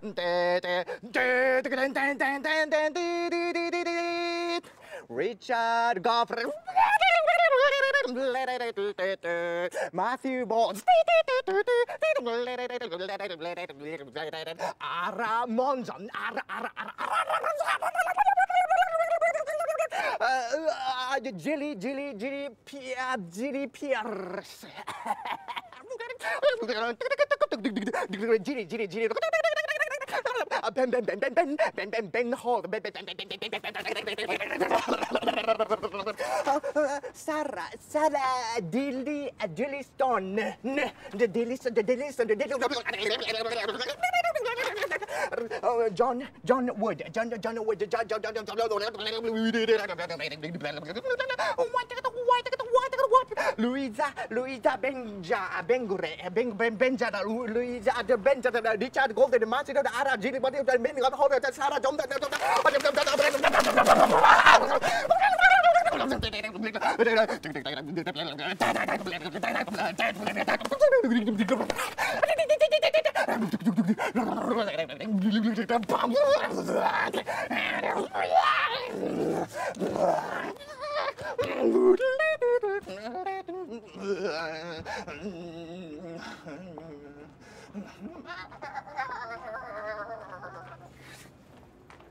Richard Goffrey, Matthew Bonds, Ara Monson, Jilly Pierce. Ben Hall, Sarah, Dilly Stone, John Wood, Louisa Benja, Richard Golden, Martin, Ara, Jilly, Sarah John.